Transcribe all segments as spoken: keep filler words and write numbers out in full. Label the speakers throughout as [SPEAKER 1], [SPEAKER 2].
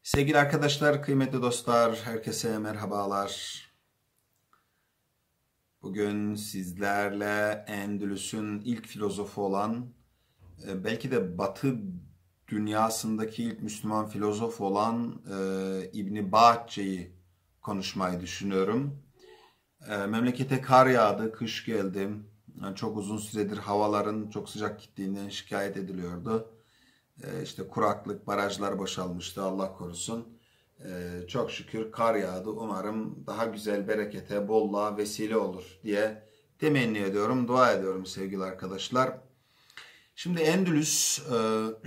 [SPEAKER 1] Sevgili arkadaşlar, kıymetli dostlar, herkese merhabalar. Bugün sizlerle Endülüs'ün ilk filozofu olan, belki de Batı dünyasındaki ilk Müslüman filozof olan e, İbn Batçe'yi konuşmayı düşünüyorum. E, memlekete kar yağdı, kış geldi. Yani çok uzun süredir havaların çok sıcak gittiğinden şikayet ediliyordu. E, işte kuraklık, barajlar boşalmıştı, Allah korusun. Ee, çok şükür kar yağdı. Umarım daha güzel berekete, bolluğa vesile olur diye temenni ediyorum, dua ediyorum sevgili arkadaşlar. Şimdi Endülüs, e,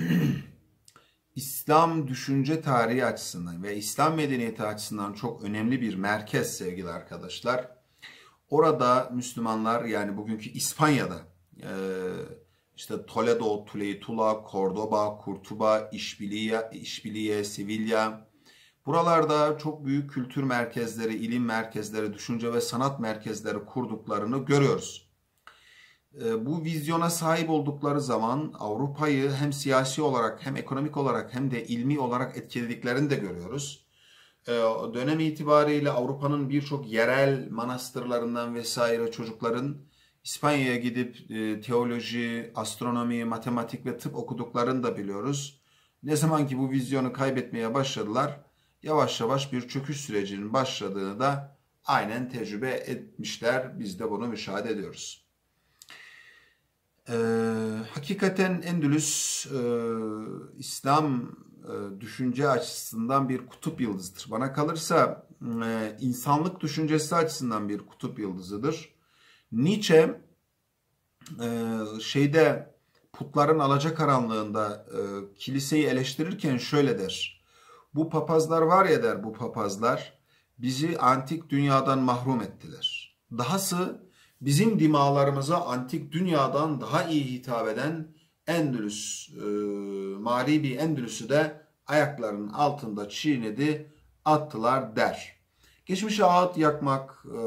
[SPEAKER 1] İslam düşünce tarihi açısından ve İslam medeniyeti açısından çok önemli bir merkez sevgili arkadaşlar. Orada Müslümanlar, yani bugünkü İspanya'da, e, işte Toledo, Tuleytula, Cordoba, Kurtuba, İşbiliye, İşbiliye, Sevilla, buralarda çok büyük kültür merkezleri, ilim merkezleri, düşünce ve sanat merkezleri kurduklarını görüyoruz. Bu vizyona sahip oldukları zaman Avrupa'yı hem siyasi olarak hem ekonomik olarak hem de ilmi olarak etkilediklerini de görüyoruz. Dönem itibariyle Avrupa'nın birçok yerel manastırlarından vesaire çocukların İspanya'ya gidip teoloji, astronomi, matematik ve tıp okuduklarını da biliyoruz. Ne zaman ki bu vizyonu kaybetmeye başladılar, yavaş yavaş bir çöküş sürecinin başladığını da aynen tecrübe etmişler. Biz de bunu müşahede ediyoruz. Ee, hakikaten Endülüs e, İslam e, düşünce açısından bir kutup yıldızıdır. Bana kalırsa e, insanlık düşüncesi açısından bir kutup yıldızıdır. Nietzsche e, şeyde putların alacakaranlığında e, kiliseyi eleştirirken şöyle der. Bu papazlar var ya der, bu papazlar bizi antik dünyadan mahrum ettiler. Dahası bizim dimağlarımıza antik dünyadan daha iyi hitap eden Endülüs, e, mağribi Endülüs'ü de ayaklarının altında çiğnedi, attılar der. Geçmişe ağıt yakmak e,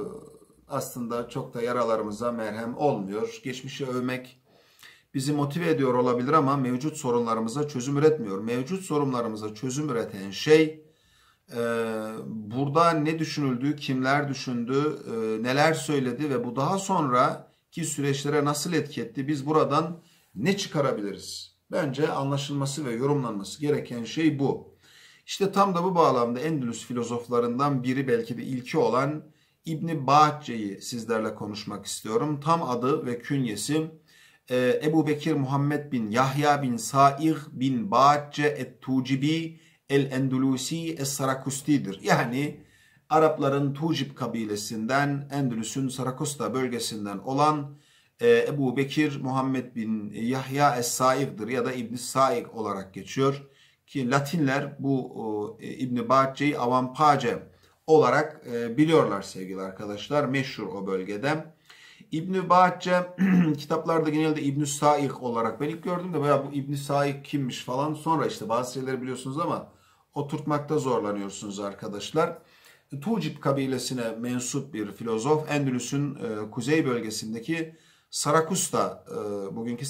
[SPEAKER 1] aslında çok da yaralarımıza merhem olmuyor. Geçmişi övmek bizi motive ediyor olabilir ama mevcut sorunlarımıza çözüm üretmiyor. Mevcut sorunlarımıza çözüm üreten şey e, burada ne düşünüldü, kimler düşündü, e, neler söyledi ve bu daha sonraki süreçlere nasıl etki etti? Biz buradan ne çıkarabiliriz? Bence anlaşılması ve yorumlanması gereken şey bu. İşte tam da bu bağlamda Endülüs filozoflarından biri, belki de ilki olan İbn Batçe'yi sizlerle konuşmak istiyorum. Tam adı ve künyesi Ebu Bekir Muhammed bin Yahya bin Saih bin Batçe et-Tucibi el-Endülüsi es-Sarakusti'dir. Yani Arapların Tucib kabilesinden, Endülüs'ün Sarakusta bölgesinden olan Ebu Bekir Muhammed bin Yahya es-Saih'dir ya da İbn Saih olarak geçiyor. Ki Latinler bu İbn Batçe'yi Avampace olarak biliyorlar sevgili arkadaşlar. Meşhur o bölgede. İbn Batçe kitaplarda genelde İbn Saih olarak ben ilk gördüğümde bayağı bu İbn Saih kimmiş falan, sonra işte bazı şeyleri biliyorsunuz ama oturtmakta zorlanıyorsunuz arkadaşlar. Tucib kabilesine mensup bir filozof, Endülüs'ün e, kuzey bölgesindeki Sarakusta, e, bugünkü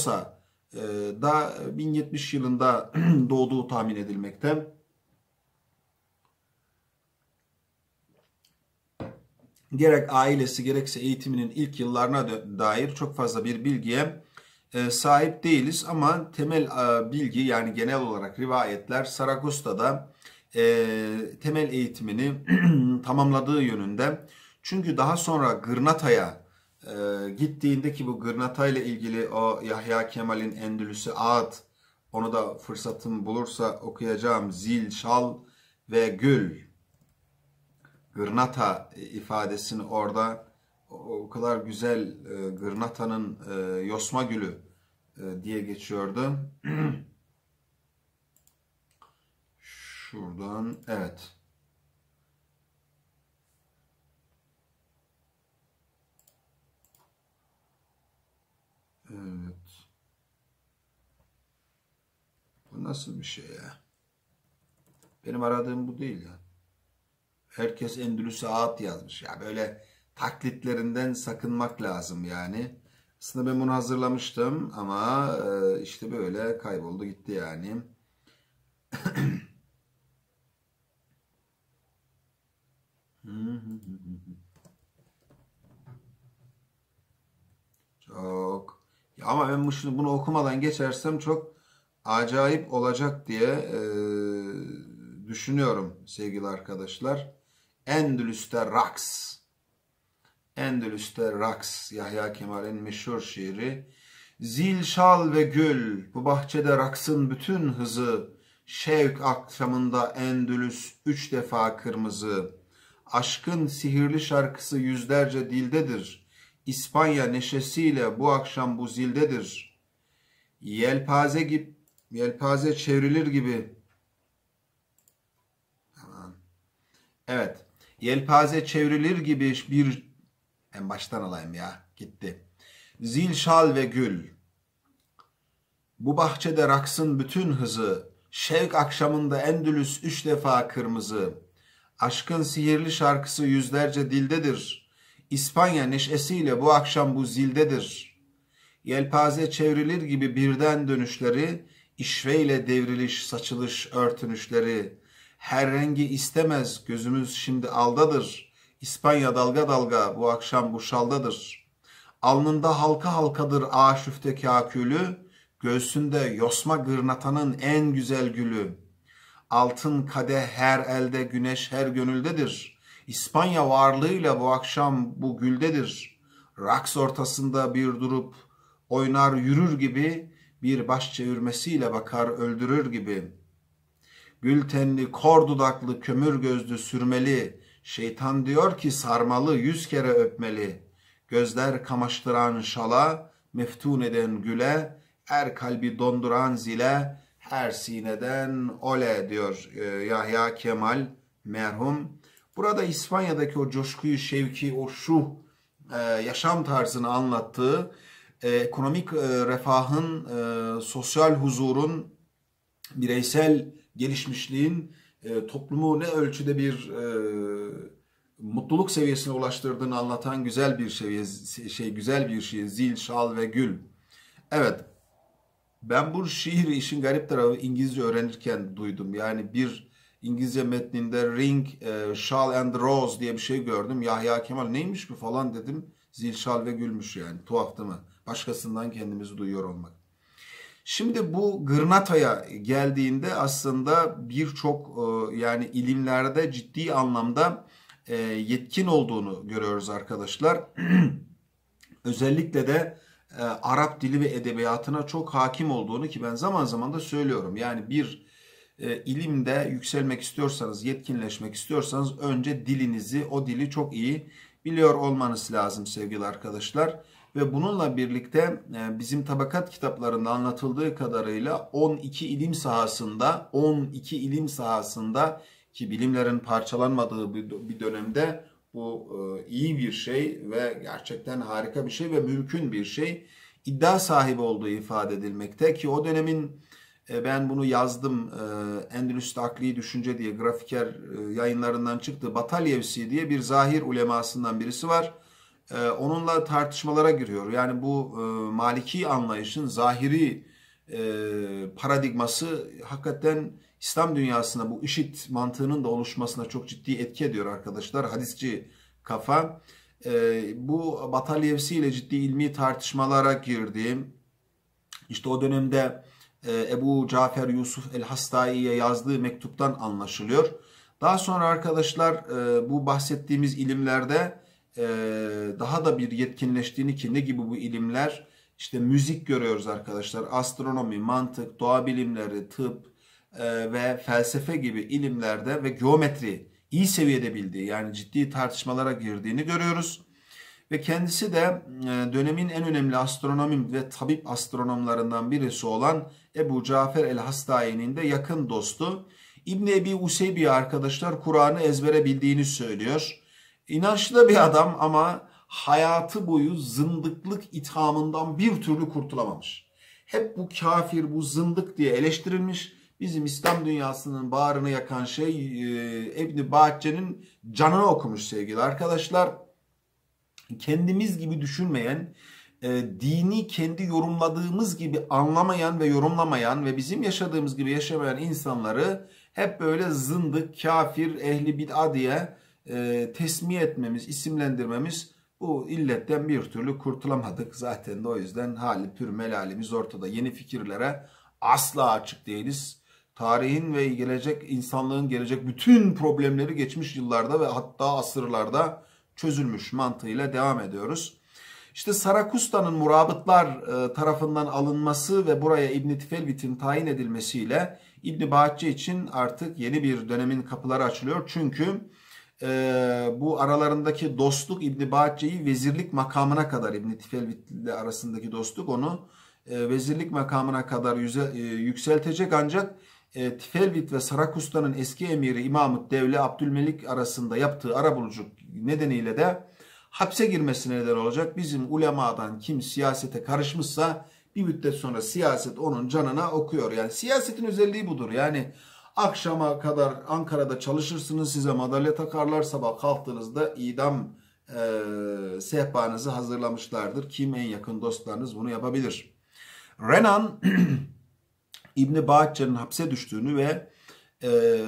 [SPEAKER 1] Saragosa'da e, bin yetmiş yılında doğduğu tahmin edilmekte. Gerek ailesi gerekse eğitiminin ilk yıllarına dair çok fazla bir bilgiye e, sahip değiliz. Ama temel e, bilgi, yani genel olarak rivayetler Saragosta'da e, temel eğitimini tamamladığı yönünde. Çünkü daha sonra Gırnata'ya e, gittiğinde, ki bu Gırnata ile ilgili o Yahya Kemal'in Endülüs'ü Ağıt, onu da fırsatım bulursa okuyacağım. Zil, şal ve gül. Gırnata ifadesini orada o kadar güzel, e, Gırnata'nın e, yosma gülü e, diye geçiyordu. Şuradan, evet. Evet. Bu nasıl bir şey ya? Benim aradığım bu değil ya. Herkes Endülüs'e ağıt yazmış. Ya böyle taklitlerinden sakınmak lazım yani. Aslında ben bunu hazırlamıştım ama işte böyle kayboldu gitti yani. Ama ben bunu, bunu okumadan geçersem çok acayip olacak diye e, düşünüyorum sevgili arkadaşlar. Endülüs'te Raks. Endülüs'te Raks. Yahya Kemal'in meşhur şiiri. Zil, şal ve gül, bu bahçede raksın bütün hızı. Şevk akşamında Endülüs üç defa kırmızı. Aşkın sihirli şarkısı yüzlerce dildedir. İspanya neşesiyle bu akşam bu zildedir. Yelpaze gibi, yelpaze çevrilir gibi. Evet. Yelpaze çevrilir gibi bir... En baştan alayım ya. Gitti. Zil, şal ve gül. Bu bahçede raksın bütün hızı. Şevk akşamında Endülüs üç defa kırmızı. Aşkın sihirli şarkısı yüzlerce dildedir. İspanya neşesiyle bu akşam bu zildedir. Yelpaze çevrilir gibi birden dönüşleri, işveyle devriliş, saçılış, örtünüşleri. Her rengi istemez, gözümüz şimdi aldadır. İspanya dalga dalga bu akşam bu şaldadır. Alnında halka halkadır aşüfte kâkülü, göğsünde yosma gırnatanın en güzel gülü. Altın kadeh her elde, güneş her gönüldedir. İspanya varlığıyla bu akşam bu güldedir. Raks ortasında bir durup oynar yürür gibi, bir baş çevirmesiyle bakar öldürür gibi. Gül tenli, kor dudaklı, kömür gözlü, sürmeli. Şeytan diyor ki sarmalı, yüz kere öpmeli. Gözler kamaştıran şala, meftun eden güle, her kalbi donduran zile, her sineden ole diyor Yahya Kemal merhum. Burada İspanya'daki o coşkuyu, şevki, o şu yaşam tarzını anlattığı, ekonomik refahın, sosyal huzurun, bireysel gelişmişliğin toplumu ne ölçüde bir mutluluk seviyesine ulaştırdığını anlatan güzel bir şey, şey güzel bir şiir. Zil, şal ve gül. Evet. Ben bu şiiri işin garip tarafı İngilizce öğrenirken duydum. Yani bir İngilizce metninde ring, e, shall and rose diye bir şey gördüm. Yahya Kemal neymiş bu falan dedim. Zil, şal ve gülmüş yani. Tuhaf değil mi? Başkasından kendimizi duyuyor olmak. Şimdi bu Gırnata'ya geldiğinde aslında birçok e, yani ilimlerde ciddi anlamda e, yetkin olduğunu görüyoruz arkadaşlar. Özellikle de e, Arap dili ve edebiyatına çok hakim olduğunu ki ben zaman zaman da söylüyorum. Yani bir e, ilimde yükselmek istiyorsanız, yetkinleşmek istiyorsanız önce dilinizi, o dili çok iyi biliyor olmanız lazım sevgili arkadaşlar. Ve bununla birlikte e, bizim tabakat kitaplarında anlatıldığı kadarıyla on iki ilim sahasında, on iki ilim sahasında ki bilimlerin parçalanmadığı bir dönemde bu iyi bir şey ve gerçekten harika bir şey ve mümkün bir şey. İddia sahibi olduğu ifade edilmekte ki o dönemin ben bunu yazdım Endülüs'te Akli Düşünce diye Grafiker yayınlarından çıktı. Batalyevsi diye bir zahir ulemasından birisi var. Onunla tartışmalara giriyor. Yani bu Maliki anlayışın zahiri paradigması hakikaten İslam dünyasına bu IŞİD mantığının da oluşmasına çok ciddi etki ediyor arkadaşlar. Hadisçi kafa. Bu Batalyevsi ile ciddi ilmi tartışmalara girdi. İşte o dönemde Ebu Cafer Yusuf el-Hastai'ye yazdığı mektuptan anlaşılıyor. Daha sonra arkadaşlar bu bahsettiğimiz ilimlerde daha da bir yetkinleştiğini ki ne gibi bu ilimler? İşte müzik görüyoruz arkadaşlar. Astronomi, mantık, doğa bilimleri, tıp ve felsefe gibi ilimlerde ve geometri iyi seviyede bildiği yani ciddi tartışmalara girdiğini görüyoruz. Ve kendisi de dönemin en önemli astronomi ve tabip astronomlarından birisi olan Ebu Cafer el-Hastai'nin de yakın dostu. İbn Ebi Useybi arkadaşlar Kur'an'ı ezbere bildiğini söylüyor. İnançlı bir adam ama hayatı boyu zındıklık ithamından bir türlü kurtulamamış. Hep bu kafir, bu zındık diye eleştirilmiş. Bizim İslam dünyasının bağrını yakan şey İbn Bahçe'nin canını okumuş sevgili arkadaşlar. Kendimiz gibi düşünmeyen, dini kendi yorumladığımız gibi anlamayan ve yorumlamayan ve bizim yaşadığımız gibi yaşamayan insanları hep böyle zındık, kafir, ehli bid'a diye tesmiye etmemiz, isimlendirmemiz Bu illetten bir türlü kurtulamadık. Zaten de o yüzden hali pür melalimiz ortada. Yeni fikirlere asla açık değiliz. Tarihin ve gelecek, insanlığın gelecek bütün problemleri geçmiş yıllarda ve hatta asırlarda çözülmüş mantığıyla devam ediyoruz. İşte Sarakusta'nın murabıtlar tarafından alınması ve buraya İbn Tifelvit'in tayin edilmesiyle İbn Bahçe için artık yeni bir dönemin kapıları açılıyor. Çünkü e, bu aralarındaki dostluk İbn Bahçe'yi vezirlik makamına kadar, İbn Tifelvit ile arasındaki dostluk onu e, vezirlik makamına kadar yüze, e, yükseltecek. Ancak e, Tifelvit ve Sarakusta'nın eski emiri İmam-ı Devle Abdülmelik arasında yaptığı arabuluculuk nedeniyle de hapse girmesine neden olacak. Bizim ulemadan kim siyasete karışmışsa bir müddet sonra siyaset onun canına okuyor. Yani siyasetin özelliği budur. Yani akşama kadar Ankara'da çalışırsınız, size madalya takarlar, sabah kalktığınızda idam e, sehpanızı hazırlamışlardır. Kim en yakın dostlarınız bunu yapabilir. Renan İbn Bahçe'nin hapse düştüğünü ve e,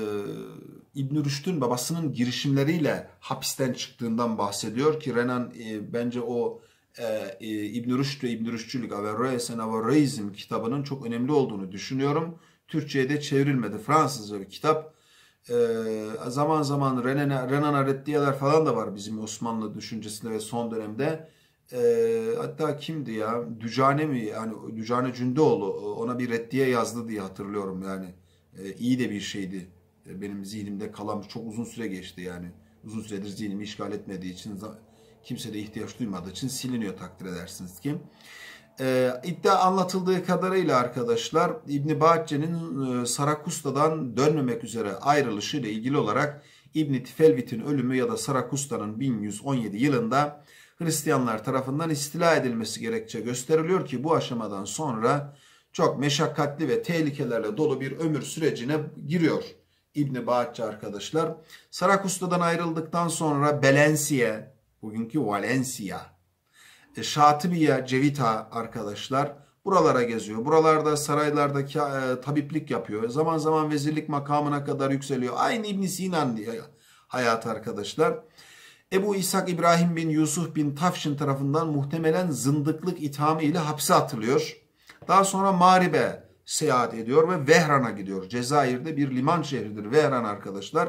[SPEAKER 1] İbn Rüşd'ün babasının girişimleriyle hapisten çıktığından bahsediyor ki Renan e, bence o e, e, İbn Rüşd ve İbn Rüşdçülük Averroes and Averroism kitabının çok önemli olduğunu düşünüyorum. Türkçe'ye de çevrilmedi. Fransızca bir kitap. E, zaman zaman Renan, Renan'a reddiyeler falan da var bizim Osmanlı düşüncesinde ve son dönemde. E, hatta kimdi ya? Dücane mi? Yani Dücane Cündoğlu ona bir reddiye yazdı diye hatırlıyorum yani. E, iyi de bir şeydi. E, benim zihnimde kalan çok uzun süre geçti yani. Uzun süredir zihnimi işgal etmediği için, kimse de ihtiyaç duymadığı için siliniyor takdir edersiniz ki. E, iddia anlatıldığı kadarıyla arkadaşlar İbn Bahçe'nin e, Sarakusta'dan dönmemek üzere ayrılışı ile ilgili olarak İbn Tifelvit'in ölümü ya da Sarakusta'nın bin yüz on yedi yılında Hristiyanlar tarafından istila edilmesi gerekçe gösteriliyor ki bu aşamadan sonra çok meşakkatli ve tehlikelerle dolu bir ömür sürecine giriyor İbn Bahçe arkadaşlar. Sarakusta'dan ayrıldıktan sonra Belenciye, bugünkü Valencia, Şatibiye, Cevita arkadaşlar buralara geziyor. Buralarda saraylardaki e, tabiplik yapıyor. Zaman zaman vezirlik makamına kadar yükseliyor. Aynı İbn Sinan diye hayat arkadaşlar. Ebu İshak İbrahim bin Yusuf bin Tafşin tarafından muhtemelen zındıklık ithamı ile hapse atılıyor. Daha sonra Mağrib'e seyahat ediyor ve Vehran'a gidiyor. Cezayir'de bir liman şehridir Vehran arkadaşlar.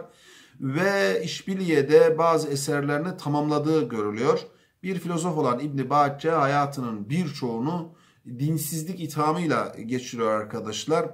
[SPEAKER 1] Ve İşbiliye'de bazı eserlerini tamamladığı görülüyor. Bir filozof olan İbn Bahçe hayatının birçoğunu dinsizlik ithamıyla geçiriyor arkadaşlar.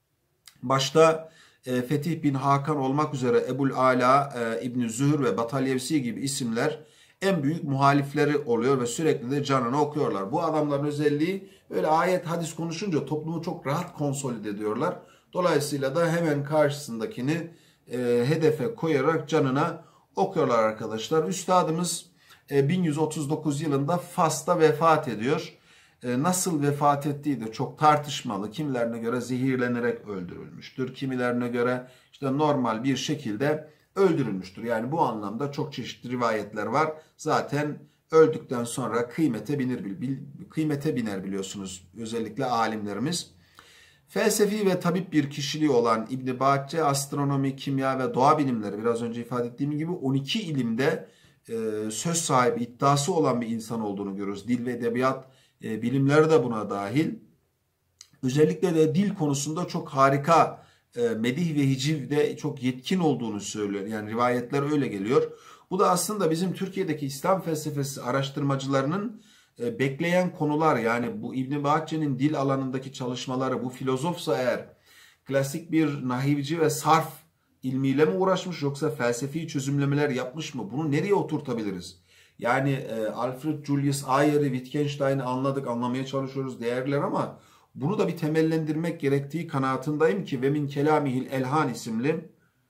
[SPEAKER 1] Başta e, Fetih bin Hakan olmak üzere Ebul Ala, e, İbn Zühür ve Batalyevsi gibi isimler en büyük muhalifleri oluyor ve sürekli de canını okuyorlar. Bu adamların özelliği böyle ayet hadis konuşunca toplumu çok rahat konsolide ediyorlar. Dolayısıyla da hemen karşısındakini e, hedefe koyarak canına okuyorlar arkadaşlar. Üstadımız e, bin yüz otuz dokuz yılında Fas'ta vefat ediyor. E, nasıl vefat ettiği de çok tartışmalı. Kimilerine göre zehirlenerek öldürülmüştür. Kimilerine göre işte normal bir şekilde öldürülmüştür. Yani bu anlamda çok çeşitli rivayetler var. Zaten öldükten sonra kıymete binir, kıymete biner biliyorsunuz özellikle alimlerimiz. Felsefi ve tabip bir kişiliği olan İbn Bahçe astronomi, kimya ve doğa bilimleri biraz önce ifade ettiğim gibi on iki ilimde e, söz sahibi iddiası olan bir insan olduğunu görüyoruz. Dil ve edebiyat e, bilimleri de buna dahil. Özellikle de dil konusunda çok harika e, medih ve hicivde çok yetkin olduğunu söylüyor. Yani rivayetler öyle geliyor. Bu da aslında bizim Türkiye'deki İslam felsefesi araştırmacılarının e, bekleyen konular. Yani bu İbn Bahçe'nin dil alanındaki çalışmaları, bu filozofsa eğer klasik bir nahivci ve sarf ilmiyle mi uğraşmış yoksa felsefi çözümlemeler yapmış mı? Bunu nereye oturtabiliriz? Yani e, Alfred Julius Ayer'i, Wittgenstein'i anladık, anlamaya çalışıyoruz değerler ama bunu da bir temellendirmek gerektiği kanaatindeyim ki ve min kelamihil elhan isimli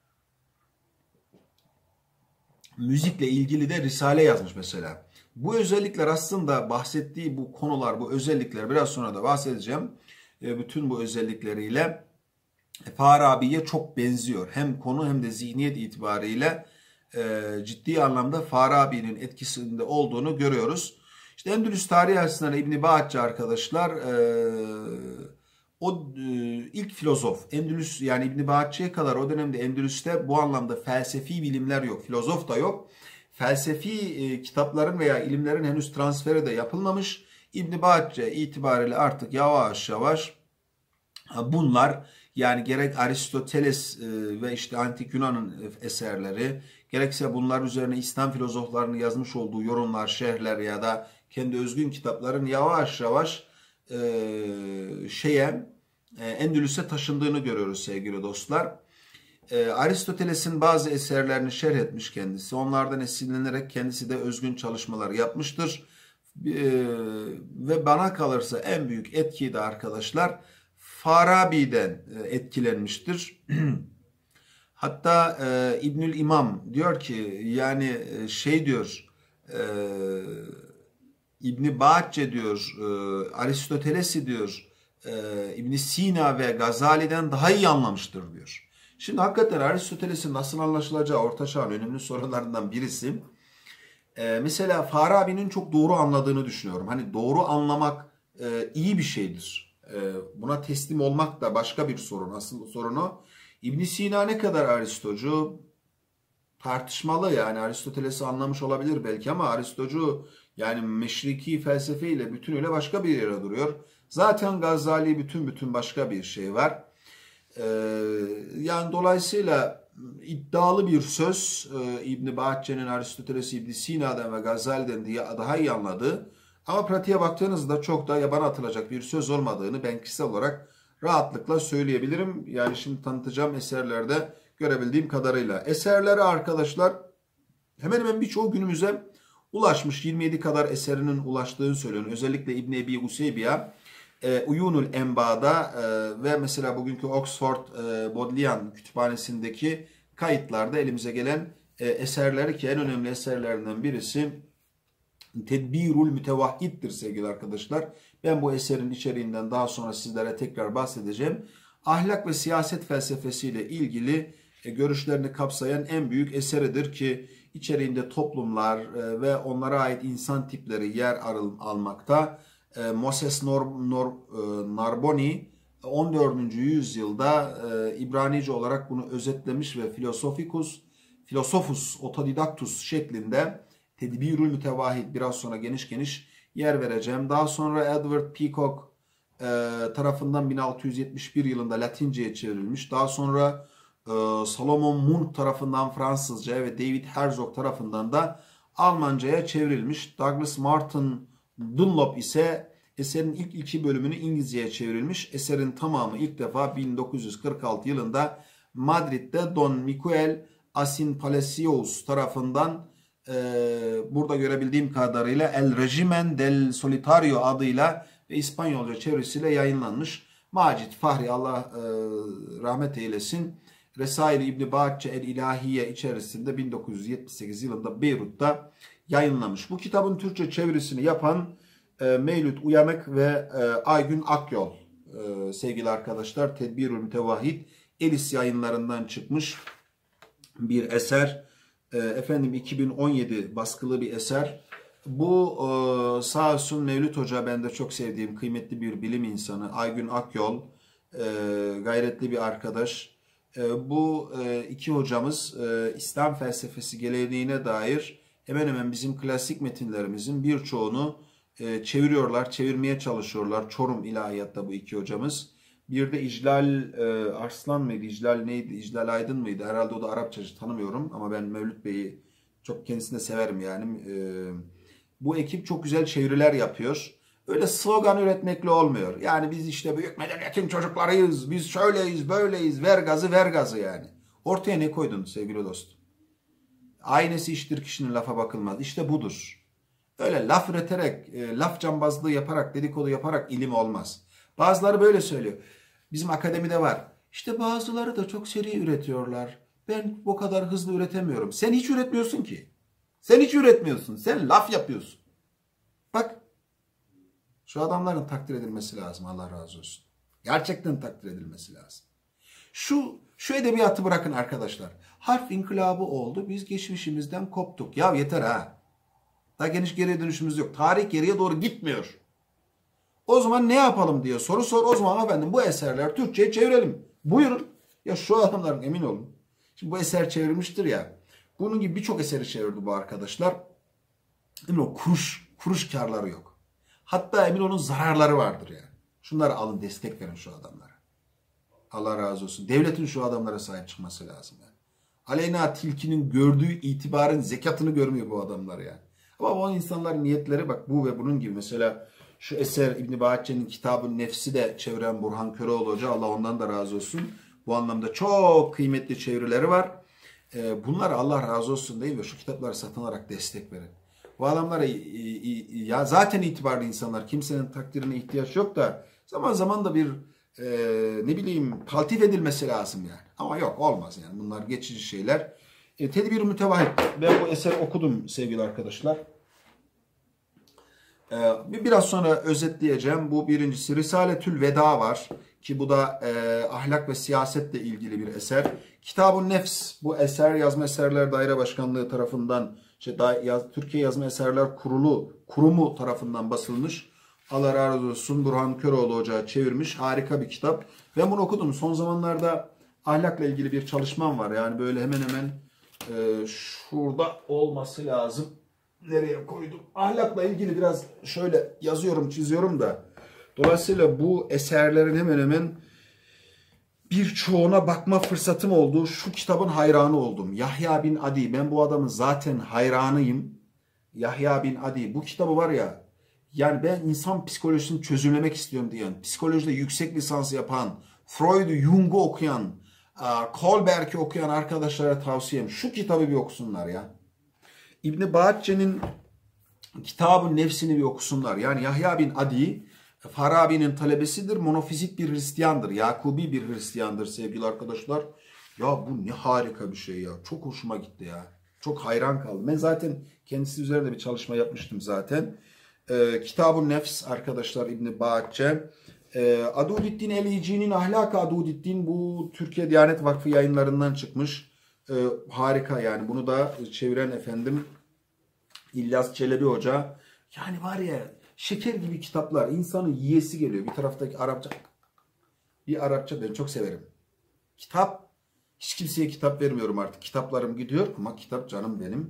[SPEAKER 1] müzikle ilgili de risale yazmış mesela. Bu özellikler aslında bahsettiği bu konular, bu özellikler biraz sonra da bahsedeceğim. E, bütün bu özellikleriyle Farabi'ye çok benziyor. Hem konu hem de zihniyet itibariyle e, ciddi anlamda Farabi'nin etkisinde olduğunu görüyoruz. İşte Endülüs tarihi açısından İbn Bahçe arkadaşlar e, o e, ilk filozof. Endülüs yani İbn Bahçe'ye kadar o dönemde Endülüs'te bu anlamda felsefi bilimler yok, filozof da yok. felsefi e, kitapların veya ilimlerin henüz transferi de yapılmamış. İbn Batce itibariyle artık yavaş yavaş bunlar, yani gerek Aristoteles ve işte Antik Yunan'ın eserleri, gerekse bunlar üzerine İslam filozoflarının yazmış olduğu yorumlar, şerhler ya da kendi özgün kitapların yavaş yavaş e, şeye e, Endülüs'e taşındığını görüyoruz sevgili dostlar. E, Aristoteles'in bazı eserlerini şerh etmiş kendisi. Onlardan esinlenerek kendisi de özgün çalışmalar yapmıştır. E, ve bana kalırsa en büyük etkiyi de arkadaşlar Farabi'den etkilenmiştir. Hatta e, İbnül İmam diyor ki, yani şey diyor, e, İbn Batce diyor, e, Aristoteles'i diyor, e, İbn Sina ve Gazali'den daha iyi anlamıştır diyor. Şimdi hakikaten Aristoteles'in nasıl anlaşılacağı Orta Çağ'ın önemli sorularından birisi. E, mesela Farabi'nin çok doğru anladığını düşünüyorum. Hani doğru anlamak e, iyi bir şeydir. Buna teslim olmak da başka bir sorun. Asıl sorunu İbn Sina ne kadar Aristocu tartışmalı, yani Aristoteles'i anlamış olabilir belki ama Aristocu yani meşriki felsefeyle bütünüyle başka bir yere duruyor. Zaten Gazali bütün bütün başka bir şey var. Yani dolayısıyla iddialı bir söz İbn Batce'nin Aristoteles'i İbn Sina'dan ve Gazali'den diye daha iyi anladığı. Ama pratiğe baktığınızda çok da yabana atılacak bir söz olmadığını ben kişisel olarak rahatlıkla söyleyebilirim. Yani şimdi tanıtacağım eserlerde görebildiğim kadarıyla. Eserleri arkadaşlar hemen hemen birçoğu günümüze ulaşmış. yirmi yedi kadar eserinin ulaştığını söylüyor. Özellikle İbn Ebi Useybiya, e, Uyunul Enba'da e, ve mesela bugünkü Oxford e, Bodleian kütüphanesindeki kayıtlarda elimize gelen e, eserleri, ki en önemli eserlerinden birisi Tedbirul Mütevahhid'dir sevgili arkadaşlar. Ben bu eserin içeriğinden daha sonra sizlere tekrar bahsedeceğim. Ahlak ve siyaset felsefesiyle ilgili görüşlerini kapsayan en büyük eseridir ki içeriğinde toplumlar ve onlara ait insan tipleri yer almakta. Moses Narboni on dördüncü yüzyılda İbranice olarak bunu özetlemiş ve Philosophicus, Philosophus Autodidactus şeklinde Tedbirül Mütevahhid, biraz sonra geniş geniş yer vereceğim. Daha sonra Edward Peacock e, tarafından bin altı yüz yetmiş bir yılında Latince'ye çevrilmiş. Daha sonra e, Salomon Munk tarafından Fransızca'ya ve David Herzog tarafından da Almanca'ya çevrilmiş. Douglas Martin Dunlop ise eserin ilk iki bölümünü İngilizce'ye çevrilmiş. Eserin tamamı ilk defa bin dokuz yüz kırk altı yılında Madrid'de Don Miguel Asin Palacios tarafından Ee, burada görebildiğim kadarıyla El Regimen del Solitario adıyla ve İspanyolca çevirisiyle yayınlanmış. Macit Fahri, Allah e, rahmet eylesin, Resail-i İbn Batce el İlahiye içerisinde bin dokuz yüz yetmiş sekiz yılında Beyrut'ta yayınlamış. Bu kitabın Türkçe çevirisini yapan e, Mevlüt Uyanık ve e, Aygün Akyol e, sevgili arkadaşlar. Tedbirül Mütevahhid Elis yayınlarından çıkmış bir eser. Efendim iki bin on yedi baskılı bir eser. Bu sağ olsun Mevlüt Hoca, ben de çok sevdiğim kıymetli bir bilim insanı. Aygün Akyol gayretli bir arkadaş. Bu iki hocamız İslam felsefesi geleneğine dair hemen hemen bizim klasik metinlerimizin birçoğunu çeviriyorlar, çevirmeye çalışıyorlar. Çorum İlahiyat'ta bu iki hocamız. Bir de İclal e, Arslan mıydı? İclal neydi? İclal Aydın mıydı? Herhalde o da Arapçacı, tanımıyorum. Ama ben Mevlüt Bey'i çok kendisini de severim yani. E, bu ekip çok güzel çeviriler yapıyor. Öyle slogan üretmekle olmuyor. Yani biz işte büyük medeniyetin çocuklarıyız. Biz şöyleyiz, böyleyiz. Ver gazı, ver gazı yani. Ortaya ne koydun sevgili dost? Aynesi iştir kişinin, lafa bakılmaz. İşte budur. Öyle laf üreterek, e, laf cambazlığı yaparak, dedikodu yaparak ilim olmaz. Bazıları böyle söylüyor. Bizim akademide var. İşte bazıları da çok seri üretiyorlar. Ben bu kadar hızlı üretemiyorum. Sen hiç üretmiyorsun ki. Sen hiç üretmiyorsun. Sen laf yapıyorsun. Bak. Şu adamların takdir edilmesi lazım. Allah razı olsun. Gerçekten takdir edilmesi lazım. Şu, şu edebiyatı bırakın arkadaşlar. Harf inkılabı oldu. Biz geçmişimizden koptuk. Ya yeter ha. Daha geniş geriye dönüşümüz yok. Tarih geriye doğru gitmiyor. O zaman ne yapalım diye soru sor. O zaman efendim bu eserler Türkçe'ye çevirelim. Buyurun. Ya şu adamların, emin olun. Şimdi bu eser çevrilmiştir ya. Bunun gibi birçok eseri çevirdi bu arkadaşlar. Emin ol kuruş, kuruş karları yok. Hatta emin olun zararları vardır yani. Şunları alın, destek verin şu adamlara. Allah razı olsun. Devletin şu adamlara sahip çıkması lazım yani. Aleyna Tilki'nin gördüğü itibarın zekatını görmüyor bu adamlar yani. Ama o insanların niyetleri bak bu ve bunun gibi. Mesela şu eser İbn Bahçe'nin Kitab-ı Nefs'i de çeviren Burhan Köroğlu Hoca, Allah ondan da razı olsun. Bu anlamda çok kıymetli çevirileri var. Bunlar Allah razı olsun değil ve şu kitapları satın alarak destek verin. Bu adamlara ya zaten itibarlı insanlar, kimsenin takdirine ihtiyaç yok da zaman zaman da bir e, ne bileyim taltif edilmesi lazım yani. Ama yok, olmaz yani, bunlar geçici şeyler. E, Tedbir Mütevahhid, ben bu eseri okudum sevgili arkadaşlar. E, biraz sonra özetleyeceğim. Bu birincisi Risaletül Veda var ki bu da e, ahlak ve siyasetle ilgili bir eser. Kitab-ı Nefs, bu eser Yazma Eserler Daire Başkanlığı tarafından, işte yaz, Türkiye Yazma Eserler Kurulu Kurumu tarafından basılmış. Allah razı olsun, Burhan Köroğlu Hoca çevirmiş. Harika bir kitap. Ben bunu okudum. Son zamanlarda ahlakla ilgili bir çalışmam var. Yani böyle hemen hemen e, şurada olması lazım. Nereye koydum? Ahlakla ilgili biraz şöyle yazıyorum, çiziyorum da. Dolayısıyla bu eserlerin hemen hemen birçoğuna bakma fırsatım oldu. Şu kitabın hayranı oldum. Yahya bin Adi. Ben bu adamın zaten hayranıyım. Yahya bin Adi. Bu kitabı var ya, yani ben insan psikolojisini çözümlemek istiyorum diyen, psikolojide yüksek lisans yapan, Freud'u, Jung'u okuyan, Kohlberg'i okuyan arkadaşlara tavsiyem. Şu kitabı bir okusunlar ya. İbn Bahçe'nin Kitab-ı Nefs'ini bir okusunlar. Yani Yahya bin Adi, Farabi'nin talebesidir. Monofizik bir Hristiyandır. Yakubi bir Hristiyandır sevgili arkadaşlar. Ya bu ne harika bir şey ya. Çok hoşuma gitti ya. Çok hayran kaldım. Ben zaten kendisi üzerinde bir çalışma yapmıştım zaten. Ee, Kitab-ı Nefs arkadaşlar İbn Bahçe. Ee, Aduddin El-Hici'nin Ahlak-ı Aduddin, bu Türkiye Diyanet Vakfı yayınlarından çıkmış. Ee, harika yani. Bunu da çeviren efendim İlyas Çelebi Hoca. Yani var ya, şeker gibi kitaplar, insanın yiyesi geliyor. Bir taraftaki Arapça, bir Arapça ben çok severim. Kitap, hiç kimseye kitap vermiyorum artık. Kitaplarım gidiyor ama kitap canım benim.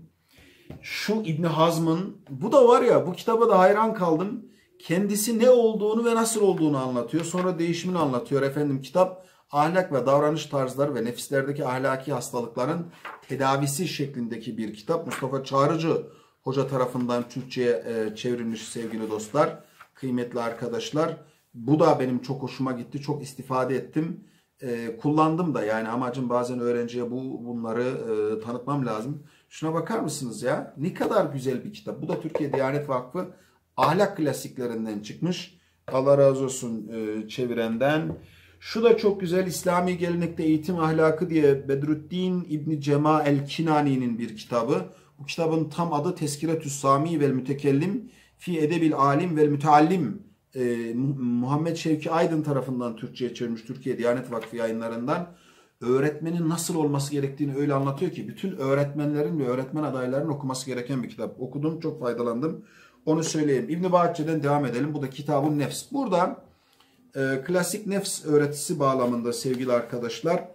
[SPEAKER 1] Şu İbn Hazm'ın, bu da var ya, bu kitaba da hayran kaldım. Kendisi ne olduğunu ve nasıl olduğunu anlatıyor. Sonra değişimini anlatıyor efendim. Kitap ahlak ve davranış tarzları ve nefislerdeki ahlaki hastalıkların tedavisi şeklindeki bir kitap. Mustafa Çağrıcı Hoca tarafından Türkçe'ye e, çevrilmiş sevgili dostlar, kıymetli arkadaşlar. Bu da benim çok hoşuma gitti. Çok istifade ettim. E, kullandım da, yani amacım bazen öğrenciye bu bunları e, tanıtmam lazım. Şuna bakar mısınız ya? Ne kadar güzel bir kitap. Bu da Türkiye Diyanet Vakfı ahlak klasiklerinden çıkmış. Allah razı olsun e, çevirenden. Şu da çok güzel, İslami Gelenekte Eğitim Ahlakı diye Bedrüddin İbni Cema el-Kinani'nin bir kitabı. Bu kitabın tam adı Teskiretü's Sami vel Mütekellim fi Edebil Alim vel Müteallim. Ee, Muhammed Şevki Aydın tarafından Türkçe'ye çevirmiş, Türkiye Diyanet Vakfı yayınlarından. Öğretmenin nasıl olması gerektiğini öyle anlatıyor ki bütün öğretmenlerin ve öğretmen adaylarının okuması gereken bir kitap. Okudum, çok faydalandım. Onu söyleyeyim. İbn Bahçe'den devam edelim. Bu da Kitab-ı Nefs. Burada e, klasik nefs öğretisi bağlamında sevgili arkadaşlar,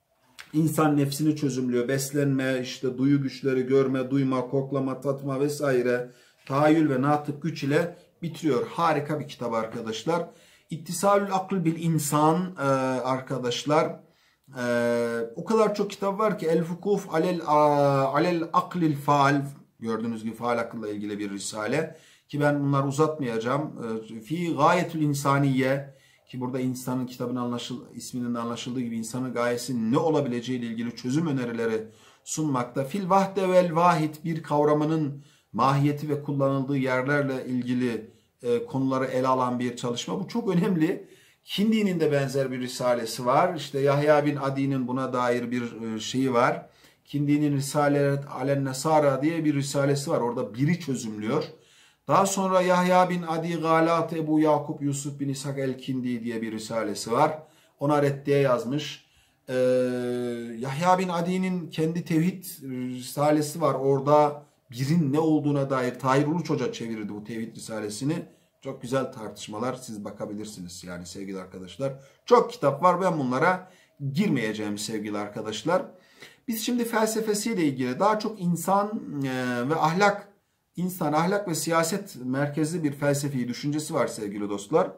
[SPEAKER 1] İnsan nefsini çözümlüyor. Beslenme, işte duyu güçleri, görme, duyma, koklama, tatma vesaire, tahayyül ve natık güç ile bitiriyor. Harika bir kitap arkadaşlar. İttisalül akl bil insan e, arkadaşlar. E, o kadar çok kitap var ki El Fukuf alel, alel aklil faal, gördüğünüz gibi faal akılla ilgili bir risale. Ki ben bunları uzatmayacağım. E, Fi gayetül insaniye, ki burada insanın, kitabın anlaşıl, isminin anlaşıldığı gibi insanın gayesinin ne olabileceği ile ilgili çözüm önerileri sunmakta. Fil vahde vel vahid, bir kavramının mahiyeti ve kullanıldığı yerlerle ilgili e, konuları ele alan bir çalışma. Bu çok önemli. Kindi'nin de benzer bir risalesi var. İşte Yahya bin Adi'nin buna dair bir e, şeyi var. Kindi'nin Risale alen Nesara diye bir risalesi var. Orada biri çözümlüyor. Daha sonra Yahya bin Adi Galat Ebu Yakup Yusuf bin İshak el-Kindi diye bir risalesi var. Ona reddiye yazmış. Ee, Yahya bin Adi'nin kendi tevhid risalesi var. Orada birin ne olduğuna dair Tahir Uluç Hoca çevirdi bu tevhid risalesini. Çok güzel tartışmalar, siz bakabilirsiniz yani sevgili arkadaşlar. Çok kitap var, ben bunlara girmeyeceğim sevgili arkadaşlar. Biz şimdi felsefesiyle ilgili daha çok insan ve ahlak, insan, ahlak ve siyaset merkezli bir felsefi düşüncesi var sevgili dostlar.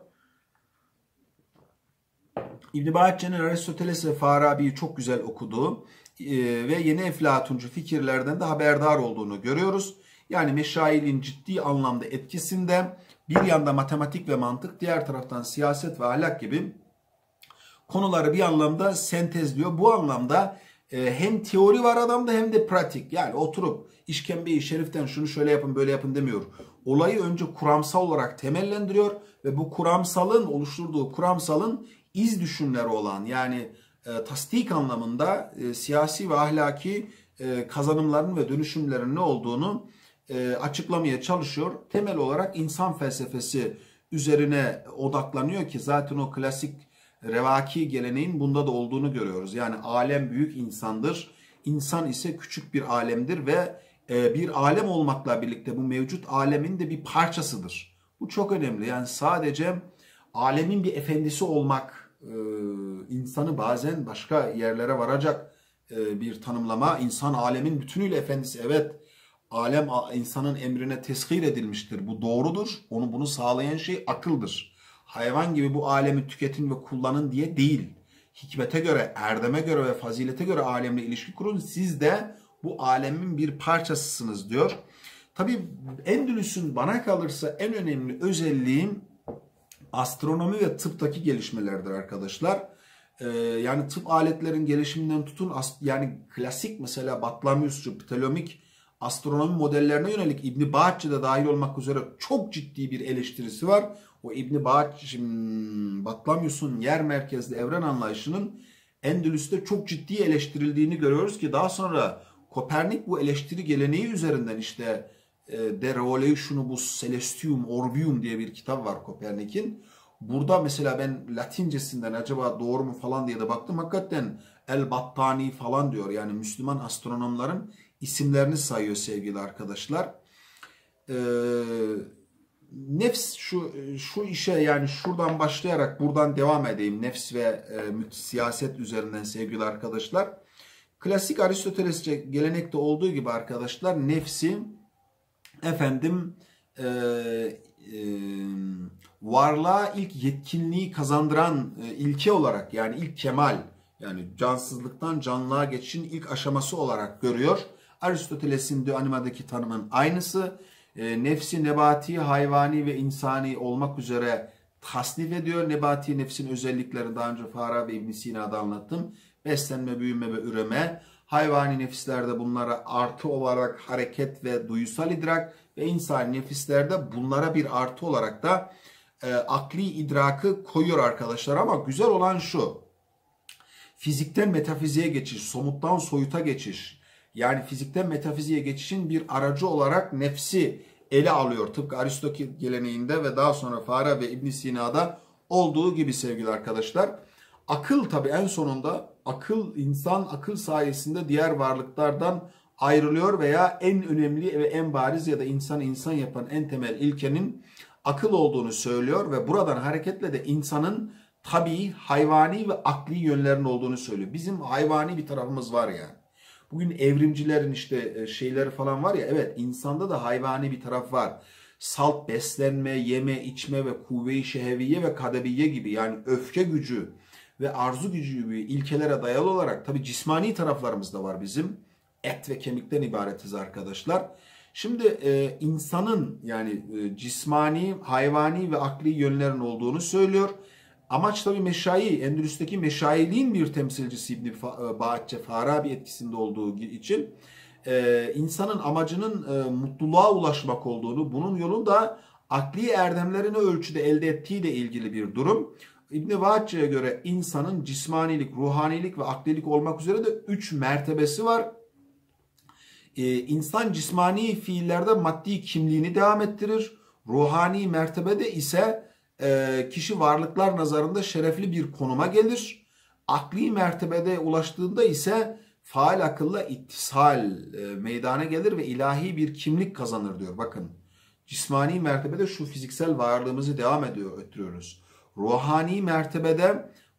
[SPEAKER 1] İbn Bahçe'nin Aristoteles ve Farabi'yi çok güzel okuduğu ve yeni eflatuncu fikirlerden de haberdar olduğunu görüyoruz. Yani meşailin ciddi anlamda etkisinde bir yanda matematik ve mantık, diğer taraftan siyaset ve ahlak gibi konuları bir anlamda sentezliyor. Bu anlamda hem teori var adamda hem de pratik. Yani oturup işkembeyi şeriften şunu şöyle yapın böyle yapın demiyor. Olayı önce kuramsal olarak temellendiriyor ve bu kuramsalın oluşturduğu kuramsalın iz düşümleri olan yani e, tasdik anlamında e, siyasi ve ahlaki e, kazanımların ve dönüşümlerin ne olduğunu e, açıklamaya çalışıyor. Temel olarak insan felsefesi üzerine odaklanıyor ki zaten o klasik revaki geleneğin bunda da olduğunu görüyoruz. Yani alem büyük insandır, insan ise küçük bir alemdir ve e, bir alem olmakla birlikte bu mevcut alemin de bir parçasıdır. Bu çok önemli. Yani sadece alemin bir efendisi olmak e, insanı bazen başka yerlere varacak e, bir tanımlama. İnsan alemin bütünüyle efendisi. Evet, alem insanın emrine teshir edilmiştir. Bu doğrudur. Onu bunu sağlayan şey akıldır. Hayvan gibi bu alemi tüketin ve kullanın diye değil. Hikmete göre, erdeme göre ve fazilete göre alemle ilişki kurun. Siz de bu alemin bir parçasısınız diyor. Tabii Endülüs'ün bana kalırsa en önemli özelliği astronomi ve tıptaki gelişmelerdir arkadaşlar. Ee, yani tıp aletlerin gelişiminden tutun yani klasik mesela Batlamyusçu, Ptolemik astronomi modellerine yönelik İbn Bahçe de dahil olmak üzere çok ciddi bir eleştirisi var. O İbn Bahçe, Batlamyus'un yer merkezli evren anlayışının Endülüs'te çok ciddi eleştirildiğini görüyoruz ki daha sonra Kopernik bu eleştiri geleneği üzerinden işte De Revolutionibus Celestium Orbium diye bir kitap var Kopernik'in. Burada mesela ben Latincesinden acaba doğru mu falan diye de baktım. Hakikaten El Battani falan diyor. Yani Müslüman astronomların isimlerini sayıyor sevgili arkadaşlar. Ee, nefs şu şu işe yani şuradan başlayarak buradan devam edeyim. Nefs ve e, siyaset üzerinden sevgili arkadaşlar. Klasik Aristotelesçe gelenekte olduğu gibi arkadaşlar nefsi efendim e, e, varlığa ilk yetkinliği kazandıran e, ilke olarak yani ilk kemal yani cansızlıktan canlılığa geçişin ilk aşaması olarak görüyor. Aristoteles'in de animadaki tanımın aynısı. E, nefsi nebati, hayvani ve insani olmak üzere tasnif ediyor. Nebati nefsin özellikleri daha önce Farabi ve İbn Sina'da anlattım. Beslenme, büyüme ve üreme. Hayvani nefislerde bunlara artı olarak hareket ve duysal idrak ve insani nefislerde bunlara bir artı olarak da e, akli idrakı koyuyor arkadaşlar. Ama güzel olan şu, fizikten metafiziğe geçiş, somuttan soyuta geçiş, yani fizikten metafiziğe geçişin bir aracı olarak nefsi ele alıyor. Tıpkı Aristo geleneğinde ve daha sonra Farabi ve İbn Sina'da olduğu gibi sevgili arkadaşlar. Akıl tabii en sonunda akıl insan akıl sayesinde diğer varlıklardan ayrılıyor veya en önemli ve en bariz ya da insanı insan yapan en temel ilkenin akıl olduğunu söylüyor ve buradan hareketle de insanın tabii hayvani ve akli yönlerin olduğunu söylüyor. Bizim hayvani bir tarafımız var yani. Bugün evrimcilerin işte şeyleri falan var ya, evet insanda da hayvani bir taraf var. Salt beslenme, yeme, içme ve kuvve-i şehviye ve kadebiye gibi yani öfke gücü ve arzu gücü gibi ilkelere dayalı olarak tabii cismani taraflarımız da var bizim. Et ve kemikten ibaretiz arkadaşlar. Şimdi e, insanın yani e, cismani, hayvani ve akli yönlerin olduğunu söylüyor. Amaç tabii meşayi, Endülüs'teki meşayiliğin bir temsilcisi İbn Bahçe Farabi etkisinde olduğu için e, insanın amacının e, mutluluğa ulaşmak olduğunu, bunun yolu da akli erdemlerini ölçüde elde ettiği de ilgili bir durum. İbn Bahçe'ye göre insanın cismanilik, ruhanilik ve aklilik olmak üzere de üç mertebesi var. Ee, insan cismani fiillerde maddi kimliğini devam ettirir. Ruhani mertebede ise e, kişi varlıklar nazarında şerefli bir konuma gelir. Akli mertebede ulaştığında ise faal akılla ittisal e, meydana gelir ve ilahi bir kimlik kazanır diyor. Bakın cismani mertebede şu fiziksel varlığımızı devam ediyor, ettiriyoruz. Ruhani mertebede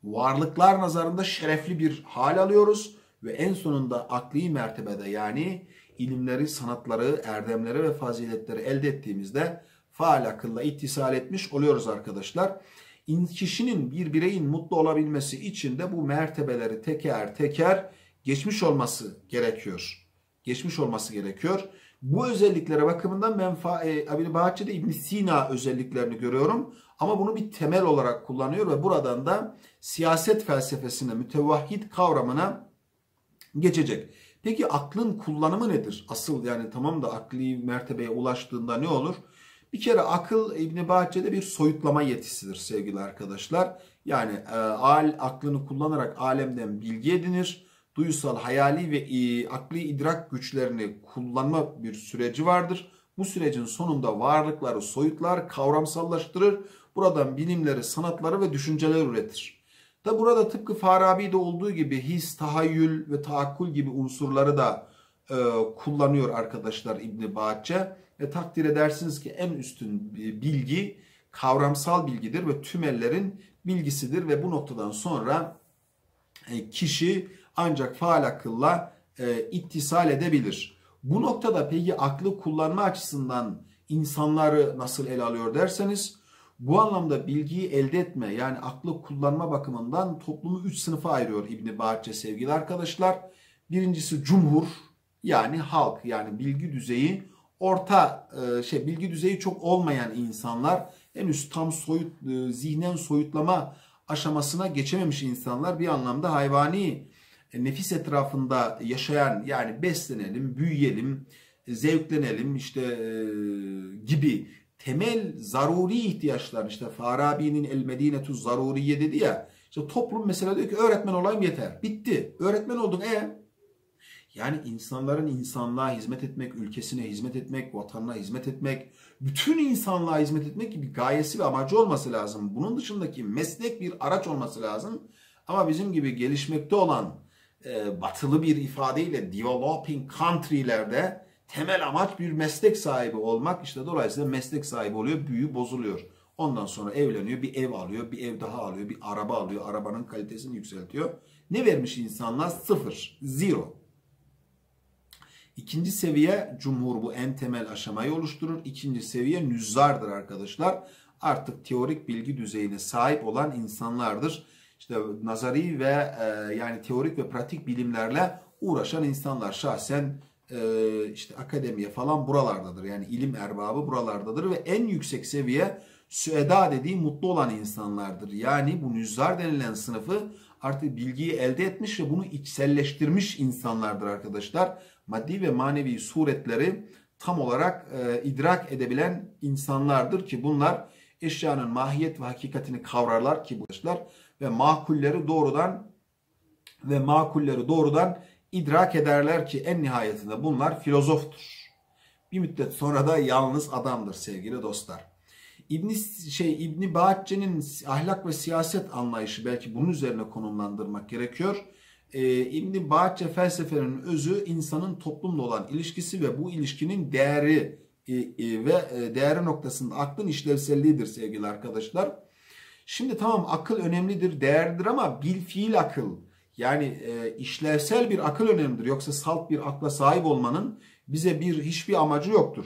[SPEAKER 1] varlıklar nazarında şerefli bir hal alıyoruz ve en sonunda akli mertebede yani ilimleri, sanatları, erdemleri ve faziletleri elde ettiğimizde faal akılla ittisal etmiş oluyoruz arkadaşlar. Kişinin, bir bireyin mutlu olabilmesi için de bu mertebeleri teker teker geçmiş olması gerekiyor. Geçmiş olması gerekiyor. Bu özelliklere bakımından ben İbn Bahçe'de İbn Sina özelliklerini görüyorum. Ama bunu bir temel olarak kullanıyor ve buradan da siyaset felsefesine, mütevahhid kavramına geçecek. Peki aklın kullanımı nedir? Asıl yani tamam da akli mertebeye ulaştığında ne olur? Bir kere akıl İbn Bahçe'de bir soyutlama yetisidir sevgili arkadaşlar. Yani e, al aklını kullanarak alemden bilgi edinir. Duysal, hayali ve e, akli idrak güçlerini kullanma bir süreci vardır. Bu sürecin sonunda varlıkları soyutlar, kavramsallaştırır. Buradan bilimleri, sanatları ve düşünceler üretir. Da burada tıpkı Farabi'de olduğu gibi his, tahayyül ve taakkul gibi unsurları da e, kullanıyor arkadaşlar İbn Bahçe. Ve takdir edersiniz ki en üstün bilgi kavramsal bilgidir ve tümellerin bilgisidir ve bu noktadan sonra e, kişi ancak faal akılla e, ittisal edebilir. Bu noktada peki aklı kullanma açısından insanları nasıl ele alıyor derseniz, bu anlamda bilgiyi elde etme yani aklı kullanma bakımından toplumu üç sınıfa ayırıyor İbn Bahçe sevgili arkadaşlar. Birincisi cumhur yani halk yani bilgi düzeyi orta şey bilgi düzeyi çok olmayan insanlar, henüz tam soyut zihnen soyutlama aşamasına geçememiş insanlar, bir anlamda hayvani nefis etrafında yaşayan yani beslenelim, büyüyelim, zevklenelim işte gibi temel zaruri ihtiyaçlar, işte Farabi'nin El Medinetu Zaruriye dedi ya, işte toplum mesela diyor ki öğretmen olayım yeter, bitti, öğretmen oldun e yani insanların insanlığa hizmet etmek, ülkesine hizmet etmek, vatanına hizmet etmek, bütün insanlığa hizmet etmek gibi gayesi ve amacı olması lazım. Bunun dışındaki meslek bir araç olması lazım. Ama bizim gibi gelişmekte olan e, batılı bir ifadeyle developing country'lerde temel amaç bir meslek sahibi olmak. İşte dolayısıyla meslek sahibi oluyor, büyü bozuluyor. Ondan sonra evleniyor, bir ev alıyor, bir ev daha alıyor, bir araba alıyor, arabanın kalitesini yükseltiyor. Ne vermiş insanlar? Sıfır, zero. İkinci seviye cumhur, bu en temel aşamayı oluşturur. İkinci seviye nüzzardır arkadaşlar. Artık teorik bilgi düzeyine sahip olan insanlardır. İşte nazari ve e, yani teorik ve pratik bilimlerle uğraşan insanlar, şahsen e, işte akademiye falan buralardadır. Yani ilim erbabı buralardadır ve en yüksek seviye süeda dediği mutlu olan insanlardır. Yani bu nüzzar denilen sınıfı artık bilgiyi elde etmiş ve bunu içselleştirmiş insanlardır arkadaşlar. Maddi ve manevi suretleri tam olarak e, idrak edebilen insanlardır ki bunlar eşyanın mahiyet ve hakikatini kavrarlar ki bu arkadaşlar ve makulleri doğrudan ve makulleri doğrudan idrak ederler ki en nihayetinde bunlar filozoftur. Bir müddet sonra da yalnız adamdır sevgili dostlar. İbn şey İbn Bahçe'nin ahlak ve siyaset anlayışı, belki bunun üzerine konumlandırmak gerekiyor. Ee, İbn Bahçe felsefenin özü insanın toplumla olan ilişkisi ve bu ilişkinin değeri e, e, ve e, değeri noktasında aklın işlevselliğidir sevgili arkadaşlar. Şimdi tamam, akıl önemlidir, değerlidir ama bil fiil akıl, yani e, işlevsel bir akıl önemlidir. Yoksa salt bir akla sahip olmanın bize bir hiçbir amacı yoktur.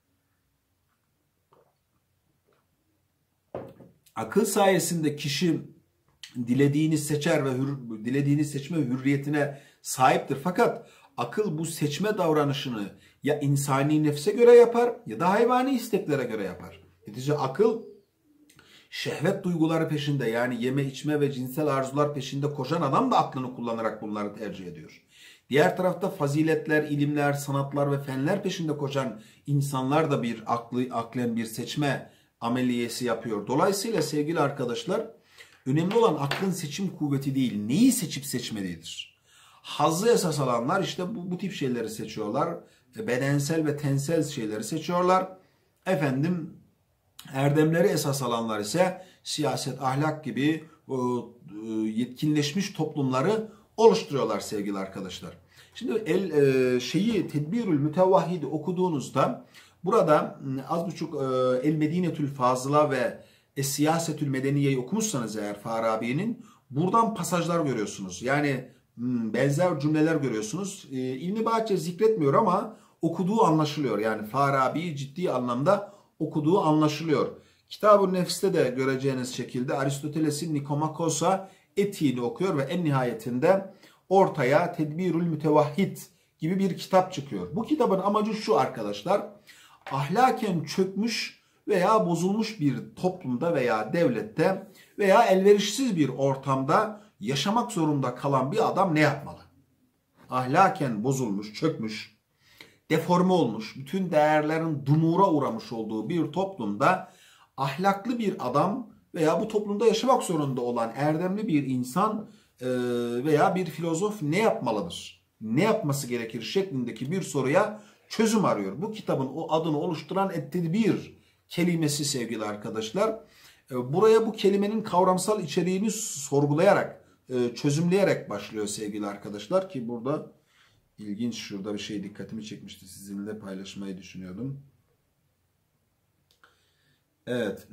[SPEAKER 1] Akıl sayesinde kişi dilediğini seçer ve hür, dilediğini seçme hürriyetine sahiptir. Fakat akıl bu seçme davranışını ya insani nefse göre yapar ya da hayvani isteklere göre yapar. Netice akıl şehvet duyguları peşinde, yani yeme içme ve cinsel arzular peşinde koşan adam da aklını kullanarak bunları tercih ediyor. Diğer tarafta faziletler, ilimler, sanatlar ve fenler peşinde koşan insanlar da bir aklı, aklen bir seçme ameliyesi yapıyor. Dolayısıyla sevgili arkadaşlar, önemli olan aklın seçim kuvveti değil, neyi seçip seçmediğidir. Hazzı esas alanlar işte bu, bu tip şeyleri seçiyorlar. Bedensel ve tensel şeyleri seçiyorlar. Efendim, erdemleri esas alanlar ise siyaset, ahlak gibi o, yetkinleşmiş toplumları oluşturuyorlar sevgili arkadaşlar. Şimdi el e, şeyi Tedbirül Mütevahhid'i okuduğunuzda burada az buçuk e, El Medinetül Fazıla ve Es Siyasetül Medeniye'yi okumuşsanız eğer Farabi'nin, buradan pasajlar görüyorsunuz. Yani benzer cümleler görüyorsunuz. E, İbn Bahçe zikretmiyor ama okuduğu anlaşılıyor. Yani Farabi'yi ciddi anlamda okuduğu anlaşılıyor. Kitab-ı Nefs'te de göreceğiniz şekilde Aristoteles'in Nikomakos'a etiğini okuyor ve en nihayetinde ortaya Tedbirül Mütevahhid gibi bir kitap çıkıyor. Bu kitabın amacı şu arkadaşlar. Ahlaken çökmüş veya bozulmuş bir toplumda veya devlette veya elverişsiz bir ortamda yaşamak zorunda kalan bir adam ne yapmalı? Ahlaken bozulmuş, çökmüş, deforme olmuş, bütün değerlerin dumura uğramış olduğu bir toplumda ahlaklı bir adam veya bu toplumda yaşamak zorunda olan erdemli bir insan veya bir filozof ne yapmalıdır? Ne yapması gerekir şeklindeki bir soruya çözüm arıyor. Bu kitabın o adını oluşturan et-tedbir kelimesi sevgili arkadaşlar. Buraya bu kelimenin kavramsal içeriğini sorgulayarak, çözümleyerek başlıyor sevgili arkadaşlar ki burada ilginç şurada bir şey dikkatimi çekmişti. Sizinle paylaşmayı düşünüyordum. Evet.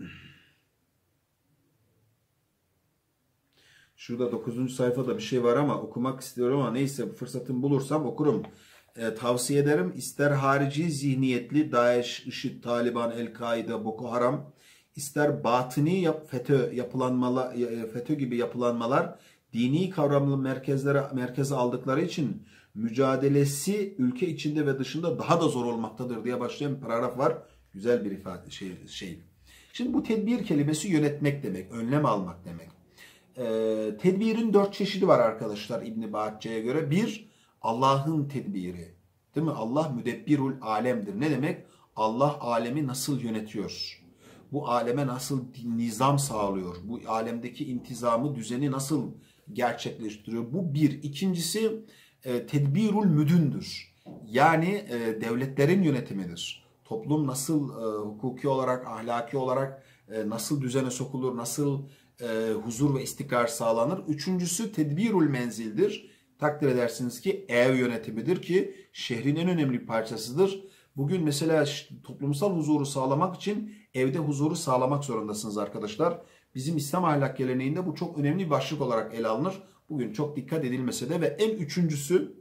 [SPEAKER 1] Şurada dokuzuncu sayfada bir şey var ama okumak istiyorum ama neyse fırsatım bulursam okurum. E, tavsiye ederim. İster harici zihniyetli DAEŞ, IŞİD, Taliban, El-Kaide, Boko Haram, ister batıni yap, FETÖ, yapılanmalar, FETÖ gibi yapılanmalar dini kavramlı merkezlere merkeze aldıkları için mücadelesi ülke içinde ve dışında daha da zor olmaktadır diye başlayan bir paragraf var. Güzel bir ifade şey. şey. Şimdi bu tedbir kelimesi yönetmek demek, önlem almak demek. Ee, tedbirin dört çeşidi var arkadaşlar İbn Bahçe'ye göre. Bir, Allah'ın tedbiri. Değil mi? Allah müdebbirul alemdir. Ne demek? Allah alemi nasıl yönetiyor? Bu aleme nasıl nizam sağlıyor? Bu alemdeki intizamı, düzeni nasıl gerçekleştiriyor? Bu bir. İkincisi e, tedbirul müdündür. Yani e, devletlerin yönetimidir. Toplum nasıl e, hukuki olarak, ahlaki olarak e, nasıl düzene sokulur, nasıl e, huzur ve istikrar sağlanır. Üçüncüsü tedbirul menzildir. Takdir edersiniz ki ev yönetimidir ki şehrin en önemli bir parçasıdır. Bugün mesela toplumsal huzuru sağlamak için evde huzuru sağlamak zorundasınız arkadaşlar. Bizim İslam ahlak geleneğinde bu çok önemli bir başlık olarak ele alınır. Bugün çok dikkat edilmese de ve en üçüncüsü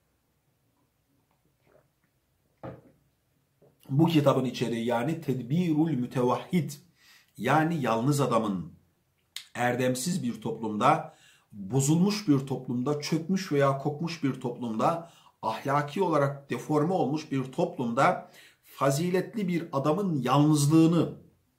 [SPEAKER 1] bu kitabın içeriği yani Tedbirul Mütevahhid yani yalnız adamın erdemsiz bir toplumda, bozulmuş bir toplumda, çökmüş veya kokmuş bir toplumda, ahlaki olarak deforme olmuş bir toplumda faziletli bir adamın yalnızlığını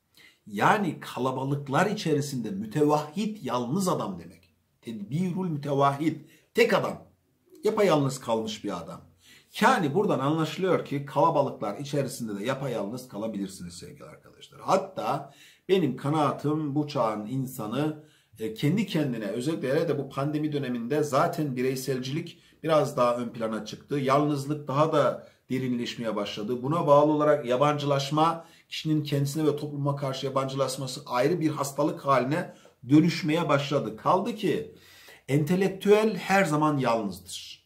[SPEAKER 1] yani kalabalıklar içerisinde mütevahhid yalnız adam demek. Tedbirul mütevahhid tek adam. Yapayalnız kalmış bir adam. Yani buradan anlaşılıyor ki kalabalıklar içerisinde de yapayalnız kalabilirsiniz sevgili arkadaşlar. Hatta benim kanaatim bu çağın insanı kendi kendine özellikle de bu pandemi döneminde zaten bireyselcilik biraz daha ön plana çıktı. Yalnızlık daha da derinleşmeye başladı. Buna bağlı olarak yabancılaşma kişinin kendisine ve topluma karşı yabancılaşması ayrı bir hastalık haline dönüşmeye başladı. Kaldı ki entelektüel her zaman yalnızdır.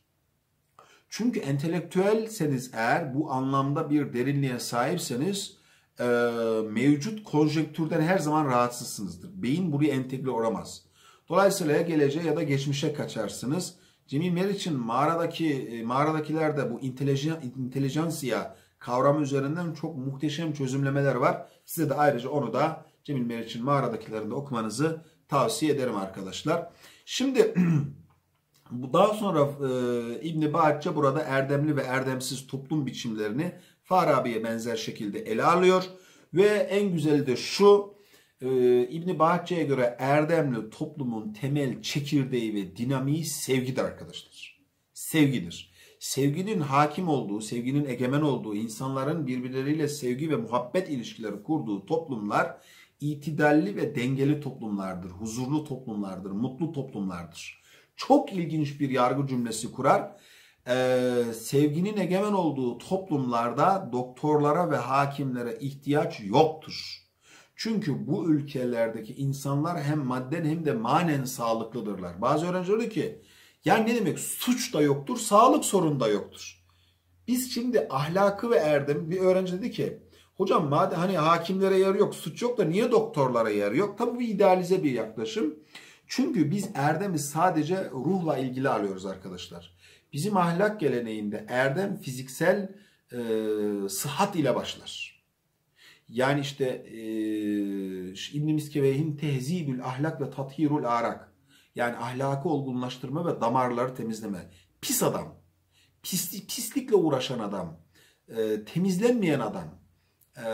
[SPEAKER 1] Çünkü entelektüelseniz eğer bu anlamda bir derinliğe sahipseniz e, mevcut konjonktürden her zaman rahatsızsınızdır. Beyin buraya entegre olamaz. Dolayısıyla ya geleceğe ya da geçmişe kaçarsınız. Cemil Meriç'in mağaradaki mağaradakilerde bu intelijansiya kavramı üzerinden çok muhteşem çözümlemeler var. Size de ayrıca onu da Cemil Meriç'in mağaradakilerinde okumanızı tavsiye ederim arkadaşlar. Şimdi daha sonra e, İbn Bahçe burada erdemli ve erdemsiz toplum biçimlerini Farabi'ye benzer şekilde ele alıyor. Ve en güzeli de şu, e, İbn Bahçe'ye göre erdemli toplumun temel çekirdeği ve dinamiği sevgidir arkadaşlar. Sevgidir. Sevginin hakim olduğu, sevginin egemen olduğu, insanların birbirleriyle sevgi ve muhabbet ilişkileri kurduğu toplumlar itidalli ve dengeli toplumlardır, huzurlu toplumlardır, mutlu toplumlardır. Çok ilginç bir yargı cümlesi kurar. Ee, sevginin egemen olduğu toplumlarda doktorlara ve hakimlere ihtiyaç yoktur. Çünkü bu ülkelerdeki insanlar hem madden hem de manen sağlıklıdırlar. Bazı öğrenciler diyor ki, yani ne demek suç da yoktur, sağlık sorunu da yoktur. Biz şimdi ahlakı ve erdem, bir öğrenci dedi ki, hocam madem hani hakimlere yer yok, suç yok da niye doktorlara yer yok? Tabii bir idealize bir yaklaşım. Çünkü biz erdemi sadece ruhla ilgili alıyoruz arkadaşlar. Bizim ahlak geleneğinde erdem fiziksel e, sıhhat ile başlar. Yani işte e, İbn-i Miskeveyh'in Tehzibül Ahlak ve Tathirul Arak. Yani ahlakı olgunlaştırma ve damarları temizleme. Pis adam, pislik, pislikle uğraşan adam, e, temizlenmeyen adam, e,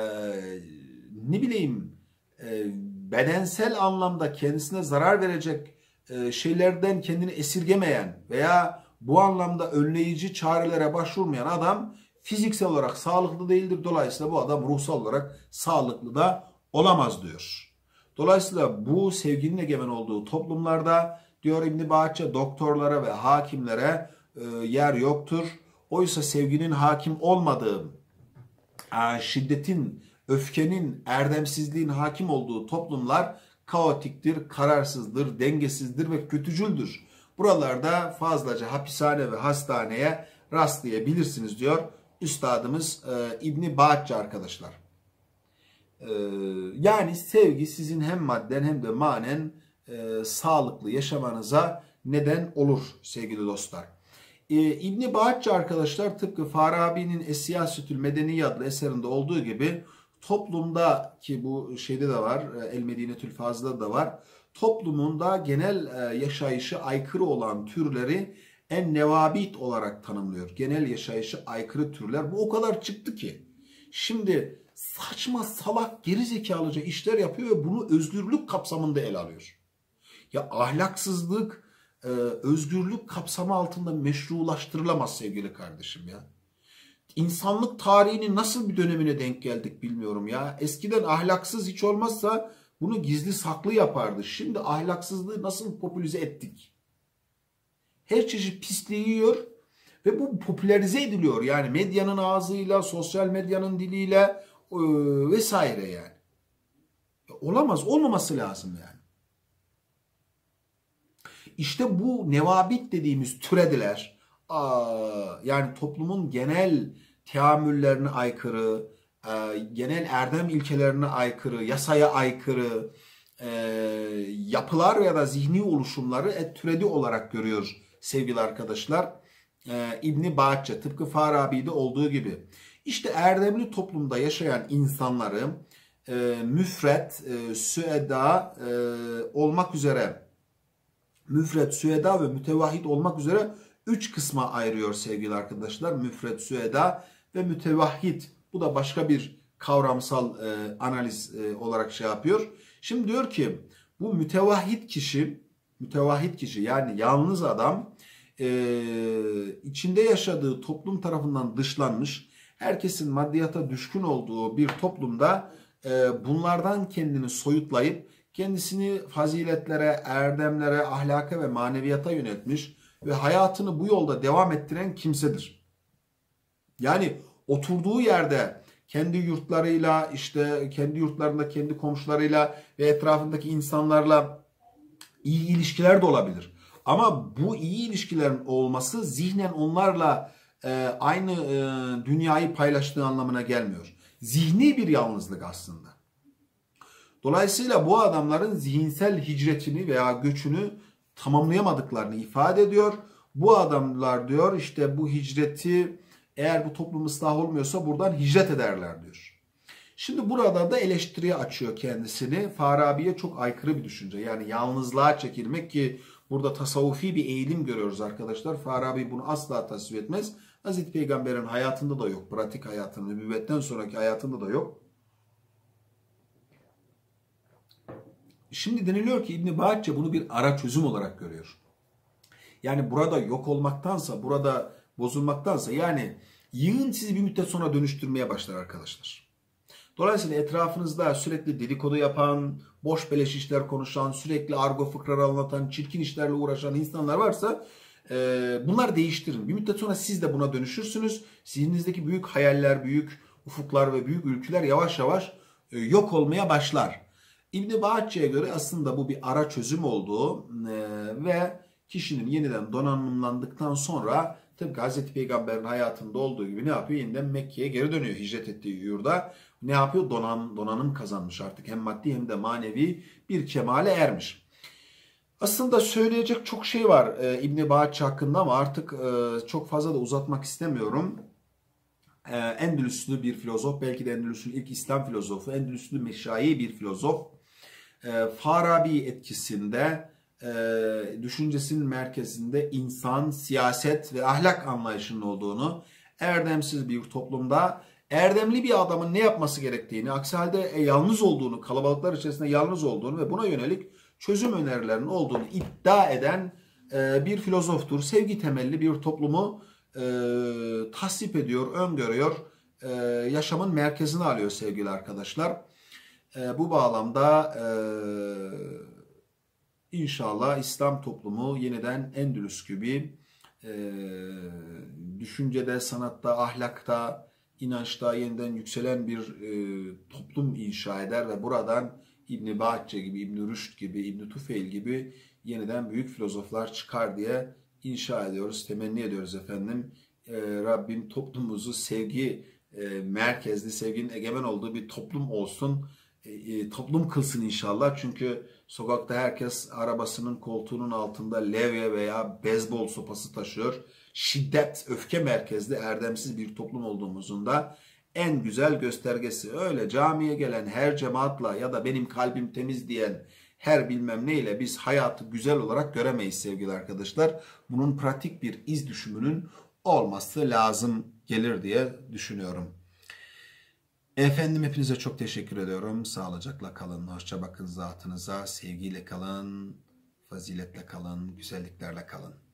[SPEAKER 1] ne bileyim e, bedensel anlamda kendisine zarar verecek e, şeylerden kendini esirgemeyen veya bu anlamda önleyici çarelere başvurmayan adam fiziksel olarak sağlıklı değildir. Dolayısıyla bu adam ruhsal olarak sağlıklı da olamaz diyor. Dolayısıyla bu sevginin egemen olduğu toplumlarda diyor İbn Bahçe doktorlara ve hakimlere e, yer yoktur. Oysa sevginin hakim olmadığı, e, şiddetin, öfkenin, erdemsizliğin hakim olduğu toplumlar kaotiktir, kararsızdır, dengesizdir ve kötücüldür. Buralarda fazlaca hapishane ve hastaneye rastlayabilirsiniz diyor Üstadımız e, İbn Bahçe arkadaşlar. E, yani sevgi sizin hem madden hem de manen e, sağlıklı yaşamanıza neden olur sevgili dostlar. E, İbn Bahçe arkadaşlar tıpkı Farabi'nin Es-Siyasetül Medeniye adlı eserinde olduğu gibi toplumda ki bu şeyde de var, El Medinetül Fazıl'da da var. Toplumunda genel yaşayışı aykırı olan türleri en-nevabit olarak tanımlıyor. Genel yaşayışı aykırı türler. Bu o kadar çıktı ki. Şimdi saçma salak gerizekalıca işler yapıyor ve bunu özgürlük kapsamında ele alıyor. Ya ahlaksızlık özgürlük kapsamı altında meşrulaştırılamaz sevgili kardeşim ya. İnsanlık tarihinin nasıl bir dönemine denk geldik bilmiyorum ya. Eskiden ahlaksız hiç olmazsa bunu gizli saklı yapardı. Şimdi ahlaksızlığı nasıl popülize ettik? Her çeşit pisliği yiyor ve bu popülerize ediliyor. Yani medyanın ağzıyla, sosyal medyanın diliyle vesaire yani. Olamaz, olmaması lazım yani. İşte bu nevabit dediğimiz türediler, yani toplumun genel teamüllerine aykırı, genel erdem ilkelerine aykırı, yasaya aykırı yapılar ya da zihni oluşumları et türedi olarak görüyor sevgili arkadaşlar İbn Bahçe, tıpkı Farabi'de olduğu gibi. İşte erdemli toplumda yaşayan insanları müfret, süeda olmak üzere müfret, süeda ve mütevahhid olmak üzere üç kısma ayırıyor sevgili arkadaşlar. Müfret, süeda ve mütevahhid. Bu da başka bir kavramsal e, analiz e, olarak şey yapıyor. Şimdi diyor ki bu mütevahhid kişi, mütevahhid kişi yani yalnız adam e, içinde yaşadığı toplum tarafından dışlanmış, herkesin maddiyata düşkün olduğu bir toplumda e, bunlardan kendini soyutlayıp kendisini faziletlere, erdemlere, ahlaka ve maneviyata yöneltmiş ve hayatını bu yolda devam ettiren kimsedir. Yani oturduğu yerde kendi yurtlarıyla, işte kendi yurtlarında kendi komşularıyla ve etrafındaki insanlarla iyi ilişkiler de olabilir. Ama bu iyi ilişkilerin olması zihnen onlarla e, aynı e, dünyayı paylaştığı anlamına gelmiyor. Zihni bir yalnızlık aslında. Dolayısıyla bu adamların zihinsel hicretini veya göçünü tamamlayamadıklarını ifade ediyor. Bu adamlar diyor işte bu hicreti eğer bu toplum ıslah olmuyorsa buradan hicret ederler diyor. Şimdi burada da eleştiriye açıyor kendisini. Farabi'ye çok aykırı bir düşünce. Yani yalnızlığa çekilmek ki burada tasavvufi bir eğilim görüyoruz arkadaşlar. Farabi bunu asla tasvip etmez. Hazreti Peygamber'in hayatında da yok. Pratik hayatında, nübüvvetten sonraki hayatında da yok. Şimdi deniliyor ki İbn Bahçe bunu bir ara çözüm olarak görüyor. Yani burada yok olmaktansa, burada bozulmaktansa yani yığın sizi bir müddet sonra dönüştürmeye başlar arkadaşlar. Dolayısıyla etrafınızda sürekli dedikodu yapan, boş beleş işler konuşan, sürekli argo fıkralar anlatan, çirkin işlerle uğraşan insanlar varsa e, bunlar değiştirin. Bir müddet sonra siz de buna dönüşürsünüz. Zihninіздeki büyük hayaller, büyük ufuklar ve büyük ülkeler yavaş yavaş e, yok olmaya başlar. İbn Bahçe'ye göre aslında bu bir ara çözüm olduğu e, ve kişinin yeniden donanımlandıktan sonra tıpkı Hazreti Peygamber'in hayatında olduğu gibi ne yapıyor? Yeniden Mekke'ye geri dönüyor hicret ettiği yurda. Ne yapıyor? Donanım, donanım kazanmış artık. Hem maddi hem de manevi bir kemale ermiş. Aslında söyleyecek çok şey var e, İbn Battuta hakkında ama artık e, çok fazla da uzatmak istemiyorum. E, Endülüslü bir filozof, belki de Endülüs'ün ilk İslam filozofu, Endülüslü meşayi bir filozof. E, Farabi etkisinde e, düşüncesinin merkezinde insan, siyaset ve ahlak anlayışının olduğunu, erdemsiz bir toplumda erdemli bir adamın ne yapması gerektiğini, aksi halde e, yalnız olduğunu, kalabalıklar içerisinde yalnız olduğunu ve buna yönelik çözüm önerilerinin olduğunu iddia eden e, bir filozoftur. Sevgi temelli bir toplumu e, tasvip ediyor, öngörüyor, e, yaşamın merkezine alıyor sevgili arkadaşlar. E, bu bağlamda e, inşallah İslam toplumu yeniden Endülüs gibi e, düşüncede, sanatta, ahlakta, inançta yeniden yükselen bir e, toplum inşa eder ve buradan İbn Battuta gibi, İbn Rüşd gibi, İbn Tufeil gibi yeniden büyük filozoflar çıkar diye inşa ediyoruz, temenni ediyoruz efendim. E, Rabbim toplumumuzu sevgi e, merkezli, sevginin egemen olduğu bir toplum olsun. E, toplum kılsın inşallah. Çünkü sokakta herkes arabasının koltuğunun altında levye veya beyzbol sopası taşıyor. Şiddet, öfke merkezli, erdemsiz bir toplum olduğumuzun da en güzel göstergesi. Öyle camiye gelen her cemaatla ya da benim kalbim temiz diyen her bilmem neyle biz hayatı güzel olarak göremeyiz sevgili arkadaşlar. Bunun pratik bir iz düşümünün olması lazım gelir diye düşünüyorum. Efendim hepinize çok teşekkür ediyorum. Sağlıcakla kalın, hoşça bakın zatınıza, sevgiyle kalın, faziletle kalın, güzelliklerle kalın.